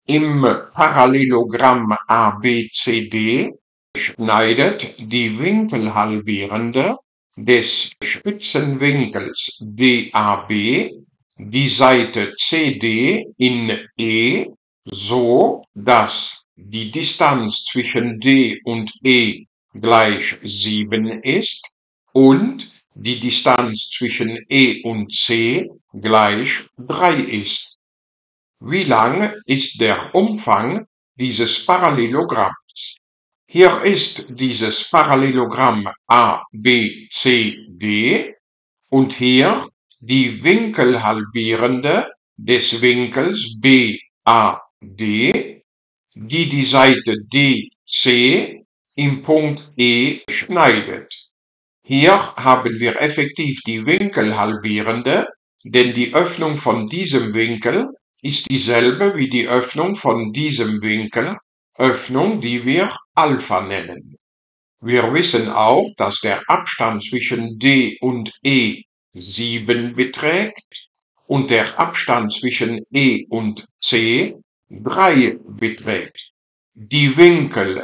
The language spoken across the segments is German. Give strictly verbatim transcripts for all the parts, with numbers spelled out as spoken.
Im Parallelogramm A B C D schneidet die winkelhalbierende des Spitzenwinkels D A B die Seite C D in E so, dass die Distanz zwischen D und E gleich sieben ist und die Distanz zwischen E und C gleich drei ist. Wie lang ist der Umfang dieses Parallelogramms? Hier ist dieses Parallelogramm A B C D und hier die winkelhalbierende des Winkels B A D, die die Seite D C im Punkt E schneidet. Hier haben wir effektiv die winkelhalbierende, denn die Öffnung von diesem Winkel ist dieselbe wie die Öffnung von diesem Winkel, Öffnung, die wir Alpha nennen. Wir wissen auch, dass der Abstand zwischen D und E sieben beträgt und der Abstand zwischen E und C drei beträgt. Die Winkel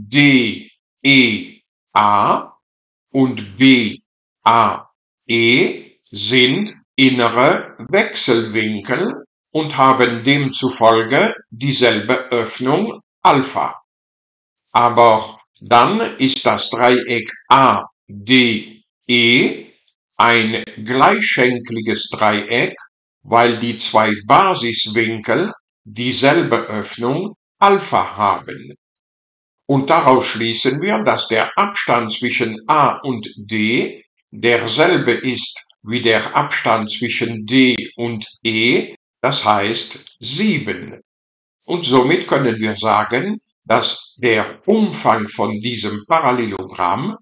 D E A und B A E sind innere Wechselwinkel und haben demzufolge dieselbe Öffnung Alpha. Aber dann ist das Dreieck A D E ein gleichschenkliges Dreieck, weil die zwei Basiswinkel dieselbe Öffnung Alpha haben. Und daraus schließen wir, dass der Abstand zwischen A und D derselbe ist wie der Abstand zwischen D und E, das heißt sieben. Und somit können wir sagen, dass der Umfang von diesem Parallelogramm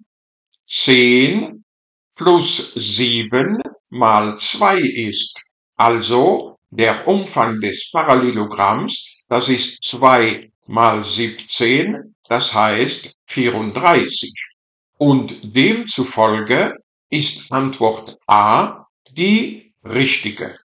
zehn plus sieben mal zwei ist. Also der Umfang des Parallelogramms, das ist zwei mal siebzehn, das heißt vierunddreißig. Und demzufolge ist Antwort A die richtige.